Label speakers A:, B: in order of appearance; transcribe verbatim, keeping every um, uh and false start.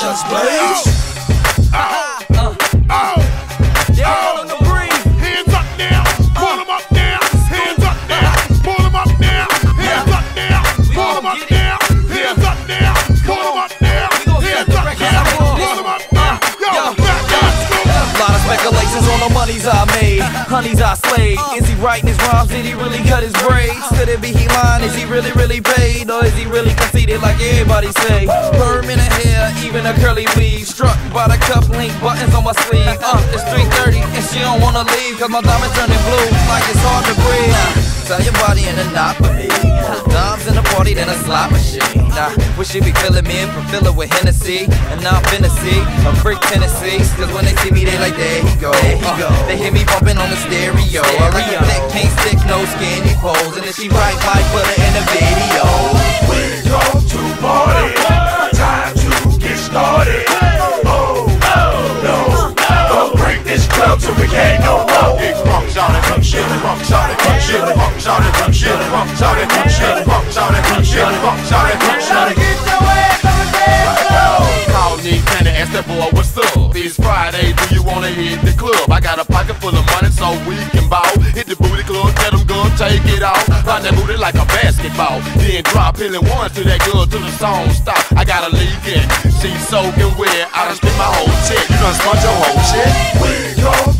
A: just blaze.
B: Oh, oh, oh,
C: yeah, on the breeze.
B: Hands up now, pull them up now. Hands up now, pull them up now. Hands up now, pull them up now. Hands up now, pull them up now. Hands up now, pull them up now. Yo, back, let's go.
C: Lot of speculations on the monies I made, honeys I slayed. Is he writing his rhymes? Did he really cut his braids? Could it be he lying? Is he really, really paid? Or is he really conceited like everybody say? Permanent hair, even a curly weave. Struck by the cuff link buttons on my sleeve. Uh, it's three thirty and she don't wanna leave, cause my diamond turning blue like it's hard to breathe. Nah, tell your body in a knot for me. Dimes in the party, then a slot machine. Nah, wish she be feeling me and fulfill it with Hennessy. And now I'm finna see a freak Tennessee. Cause when they see me, they like, there he go. There he go. Uh, they hear me bumping on the stereo. I like a thick, can't stick, no skinny pose. And if she right, might put her in the video.
A: We go to party, time to get started. Oh, no, don't break this club till we can't no more. Big punks on it, punk shit, punks on it, punk shit, punks on it, punk shit, punks on it, punk shit, punks on it, punk shit, punks on it, punks on it.
C: Get your ass on the dance floor.
B: Call me Kenny, ask that boy what's up. It's Friday, do you wanna hit the club? I got a pocket full of money so we can ball. Hit the booty club, get them good, take it off. Find that booty like a basketball. Then drop hilling one to that girl till the song stop. I got a leak in, she's soaking wet. I done spent my whole check, you done spent your whole check.
A: We go